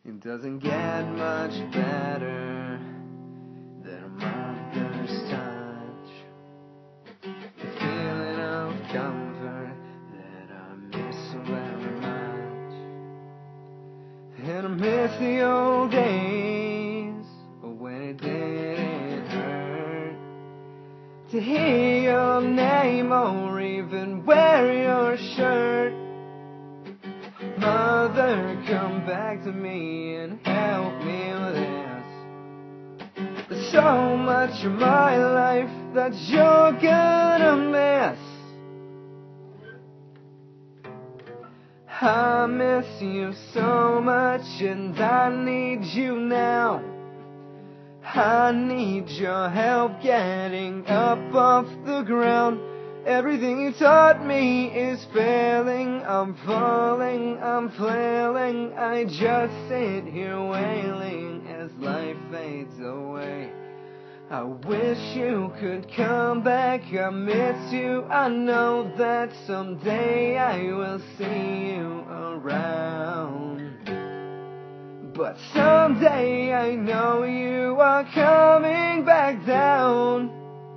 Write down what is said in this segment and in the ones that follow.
It doesn't get much better than a mother's touch. The feeling of comfort that I miss so very much. And I miss the old days when it didn't hurt to hear your name or even wear your shirt. Mother, come back to me and help me with this. There's so much of my life that you're gonna miss. I miss you so much and I need you now. I need your help getting up off the ground. Everything you taught me is failing. I'm falling, I'm flailing. I just sit here wailing as life fades away. I wish you could come back. I miss you. I know that someday I will see you around. But someday I know you are coming back down.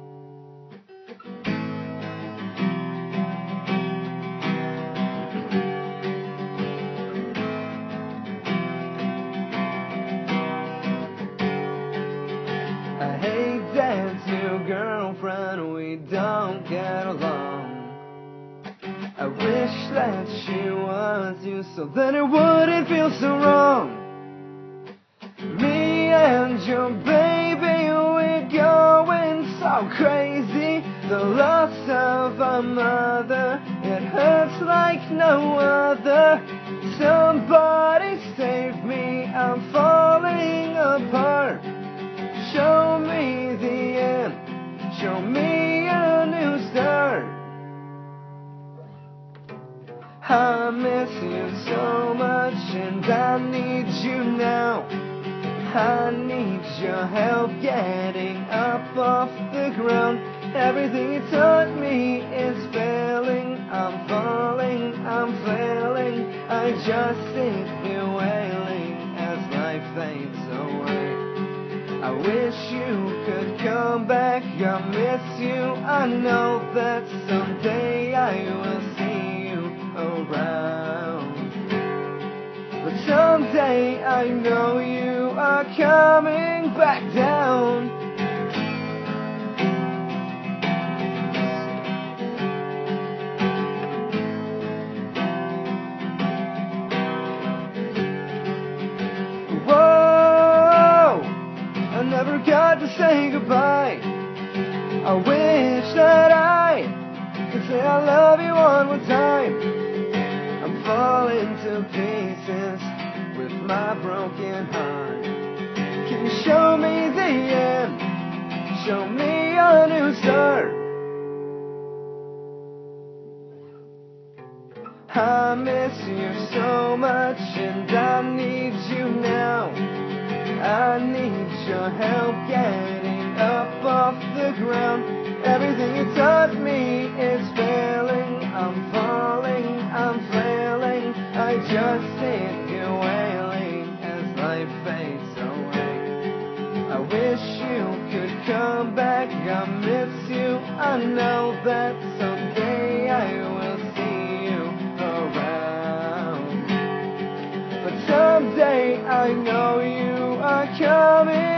I hate that your girlfriend, we don't get along. I wish that she was you so that it wouldn't feel so wrong. Me and your baby, we're going so crazy. The loss of our mother, it hurts like no other. Somebody save me, I'm falling apart. Show me the end, show me a new start. I miss you so much and I need you now. I need your help getting up off the ground. Everything you taught me is failing. I'm falling, I'm flailing. I just sit here wailing as life fades away. I wish you could come back. I miss you. I know that someday I will see you around. But someday I know you are coming back down. Whoa, I never got to say goodbye. I wish that I could say I love you one more time. I'm falling to pieces with my broken heart. Can you show me the end? Show me a new start. I miss you so much and I need you now. I need your help getting up off the ground. Everything you taught me is failing. I'm falling, I'm flailing. I just sit here wailing as life fades away. I wish you could come back. I miss you. I know that someday I will see you around. But someday I know you are coming